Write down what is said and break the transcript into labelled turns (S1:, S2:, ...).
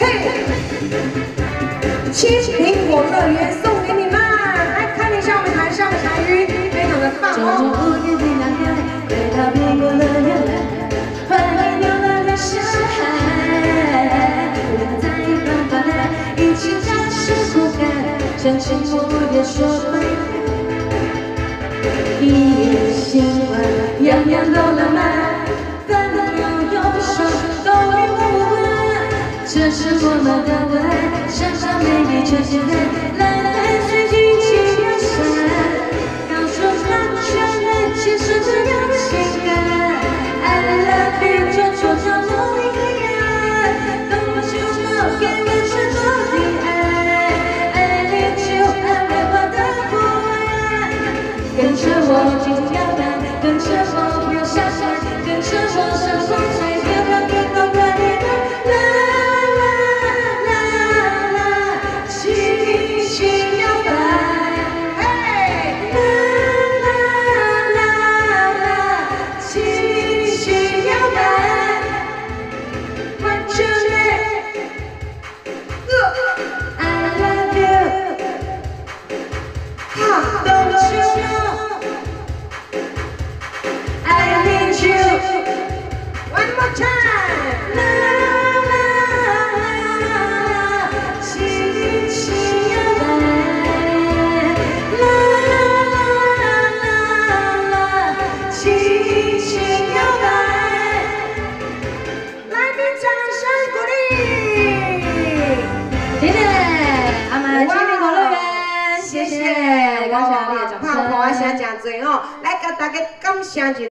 S1: 青苹果乐园送给你们，来看一下我们台上的台语，非常的棒哦。回到苹果乐园，欢迎流浪的小孩，不要再烦烦的，一起展示骨感，真情不也说拜拜。一夜新欢，样样都浪漫。 这是我们的未来，闪闪美丽全现代，蓝蓝水晶情又闪，告诉他全人牵手这样情感 ，I love you， 就做到梦里黑暗，等我就能给我全部的爱 ，I need you， 爱为我的不安，跟着我尽情摇摆，跟着我不要下山，跟着我上风吹，别让别高快点的来。 谢谢，感谢你的掌声，拍拍声真多哦，来甲大家感谢一下。